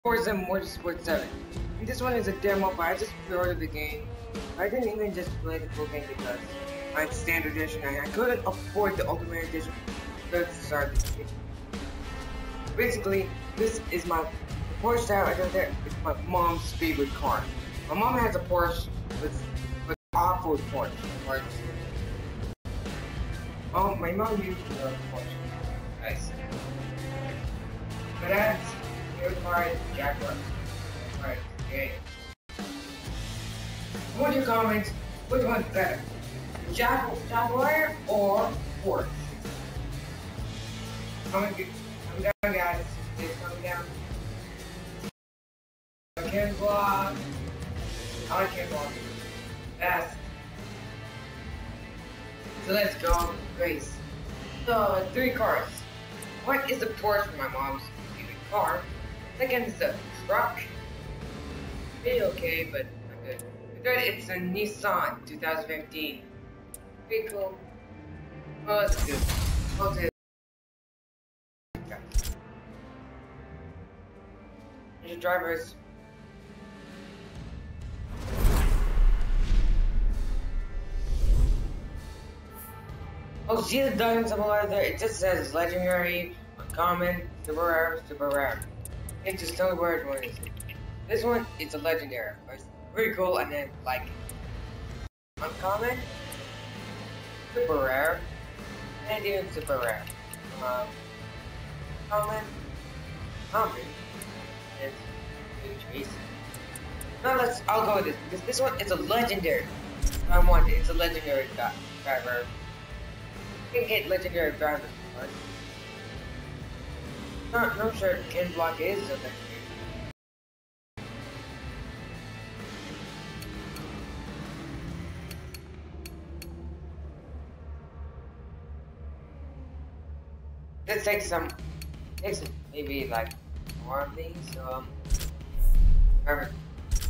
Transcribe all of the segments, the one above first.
Forza Motorsport 7. And this one is a demo, but I just pre-ordered the game. I didn't even just play the full game because I had standard edition and I couldn't afford the ultimate edition to start this game. Basically, this is the Porsche that I got there. It's my mom's favorite car. My mom has a Porsche with off-road Porsche. My mom used to love Porsche. Nice. My dad's favorite car is Jaguar. Alright, okay. What do you comment? Which one's better? Jaguar or Porsche? Comment down, guys. Please comment down. I can't vlog. I can't vlog. Fast. So let's go race. So 3 cars. One is the Porsche for my mom's favorite car. Second is the truck. Pretty okay, but not good. The third it's a Nissan 2015. Pretty cool. Oh, that's good. Okay. Here's the drivers. Oh, see the diamond symbol right there? It just says legendary, uncommon, super rare. It just tell me where one is. This one, it's a legendary. It's pretty cool, and then like uncommon, super rare, and even super rare. Common, and Trace. Now I'll go with this because this one is a legendary. I want it. It's a legendary driver. You can get legendary drivers, but not sure Ken Block is a legendary. This takes maybe like more of these, whatever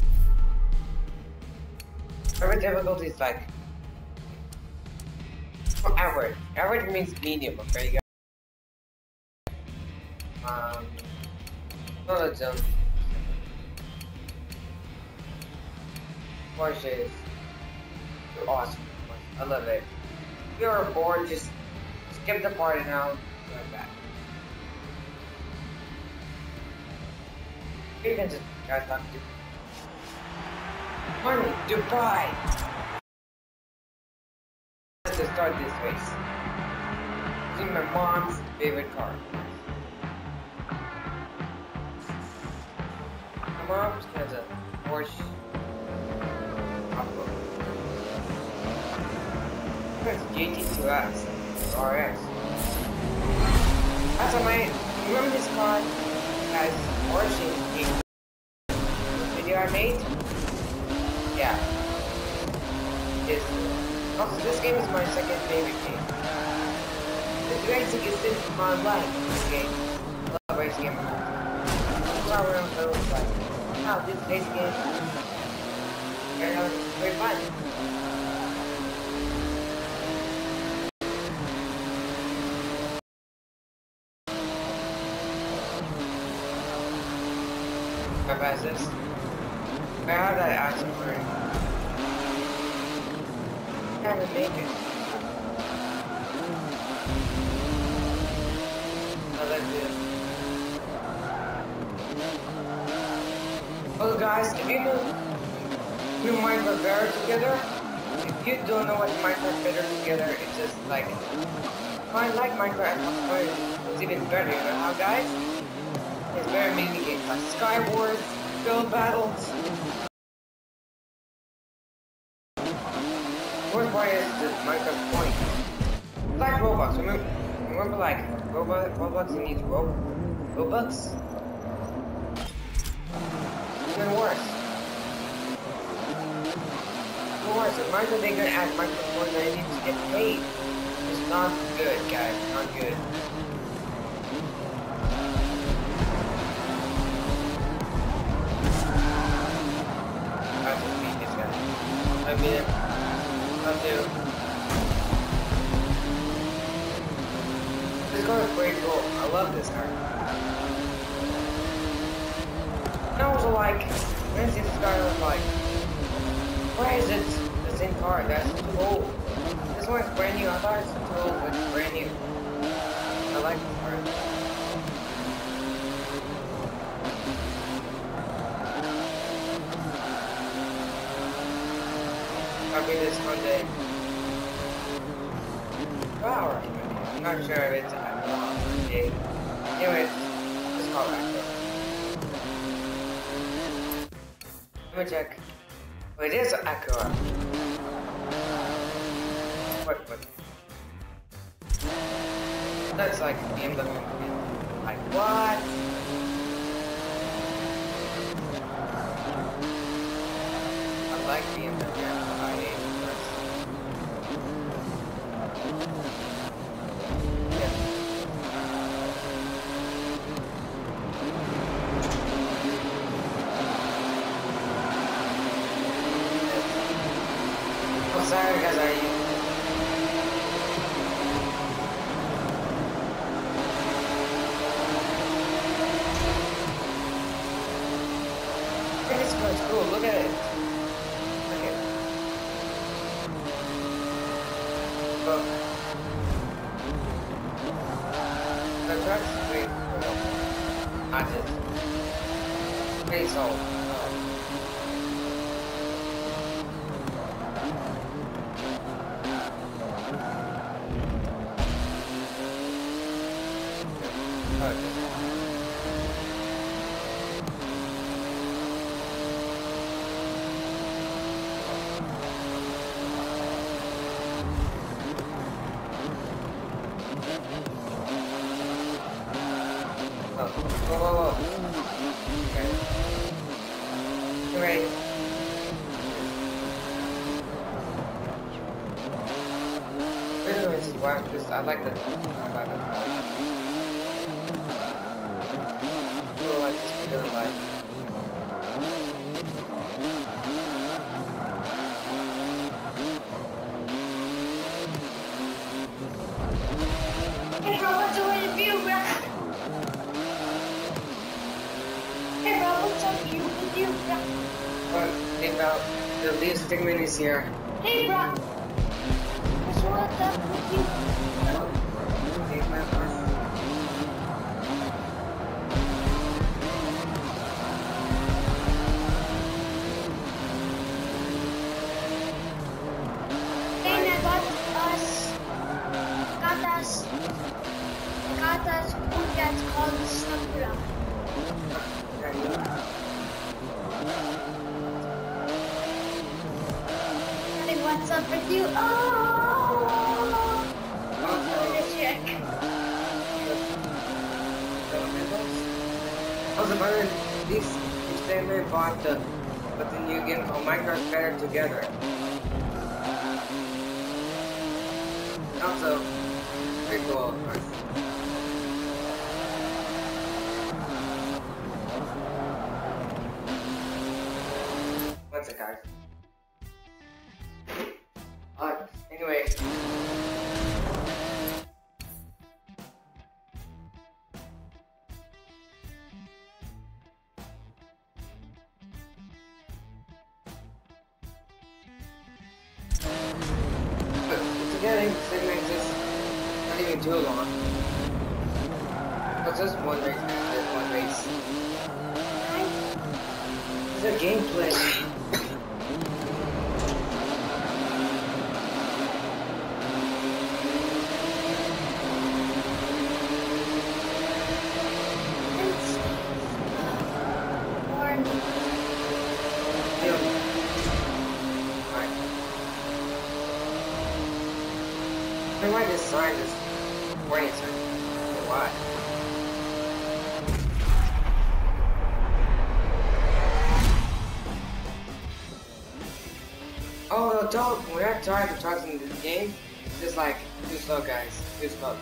difficulty is like average. Average means medium, okay guys? Porsche is awesome. I love it. If you're bored, just skip the part and I'll go back. You can just guys not do money, Dubai. Let's just start this race. This is my mom's favorite car. My mom has a Porsche off-road. It's GT2X RS. That's what remember this car has Porsche video I made? Yeah. Also, this game is my second favorite game. The racing is in my life. This game. I love racing games. That's why we're on the road. Wow, this racing game. Very fun. Can I pass this? I have that action for it. I haven't made it. Oh, let's do it. Well, guys, if you know Minecraft better together, if you don't know what Minecraft better together, it's just like I like Minecraft, it's even better. You know how, guys? It's very mini games like Skywars, Build Battles. Worst part is the Minecraft point. It's like Roblox. Remember like Roblox needs Robux? Even worse. Even worse. If Minecraft ain't gonna add Minecraft points, I need to get paid. It's not good, guys. Not good. I have to beat this guy. I mean, I'll do. This car is pretty cool. I love this car. like, when is this car like, why is it the same car? That's too old. This one's brand new. I thought it's too old, but it's brand new. I like this car. I'll be this Monday. Wow, I'm not sure if it's Monday. Anyways, let's call back. Let me check. Oh, it is Acura. What? That's like BMW. Like, what? I like BMW. I hate it. Oh, sorry guys, this one's cool, look at it. Look at it. Look. The truck's pretty cool. I just pretty sold. Whoa. Okay. Great. Anyways, why this? I like the. Oh, I just really like. Hey bro, what's the way to view, bro? Hey bro, what's up with you, bro? What about the least stigma is here? Hey bro, what's up with you, bro? Hey, my friend. Hey, I got us food that's called Sakura. Hey, what's up with you? Oh, I'm gonna check. Also, by the way, these experiment bought the new game called Minecraft Better Together. Also, pretty cool, of course. What's it, guys? Anyway. Getting segment is not even too long. But just one race, just one race. It's a gameplay. I don't know why this sign is warning sign. Why? Oh, the dog. When I tried to talk in this game, it's just like, too slow, guys. Too slow.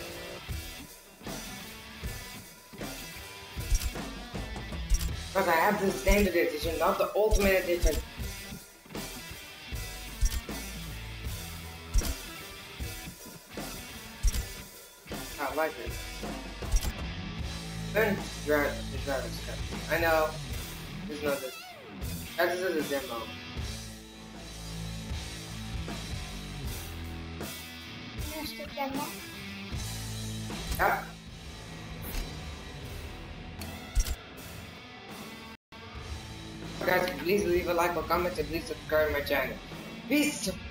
Because I have the standard edition, not the ultimate edition. I like it. Then the driver's cut. I know. There's no this. That is a demo. Here's the demo. Yeah. Guys, please leave a like or comment and please subscribe to my channel. Peace!